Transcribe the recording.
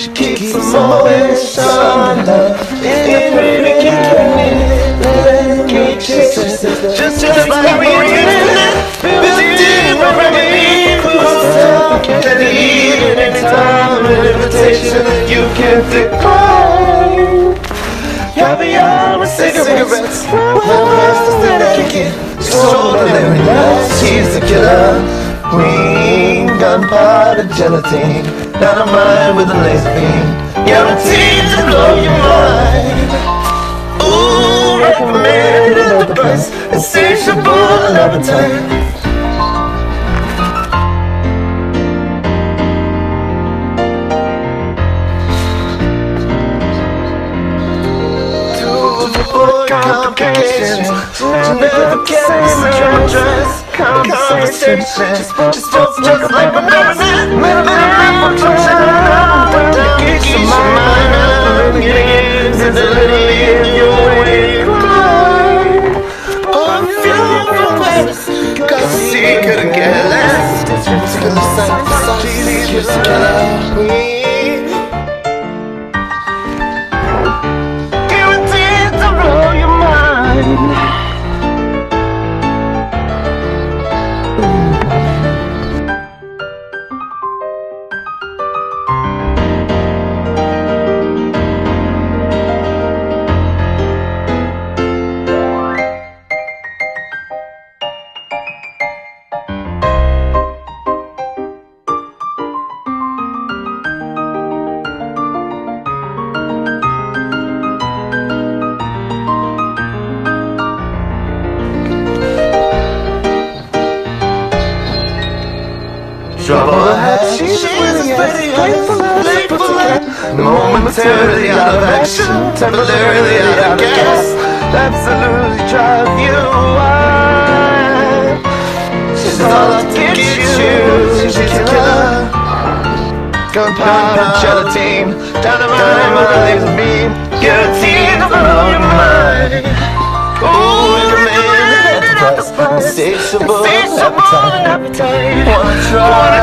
She keeps emotion under in the beginning. Let me kiss her, just like we did. Built in remedy, anytime an invitation you can't decline. Caviar with cigarettes, extraordinary nights. She's the killer queen, gunpowder gelatine, dynamite with a laser beam, guaranteed to blow your mind. Ooh, recommended at the price, insatiable appetite. Complications, never get the same address. Conversations, just spoke just like my nervous. Middle of the night, get your mind begins and the little in your way cry. Oh, I'm feeling for west, cause she couldn't get less. She's the killer queen. Trouble ahead, she's with us, playful, momentarily out of action, temporarily out of gas, absolutely drive you wild. She's all out to get you, she's a killer. Gunpowder, gelatine, dynamite with a laser beam, guaranteed to blow your mind. Ooh, insatiable appetite. Wanna try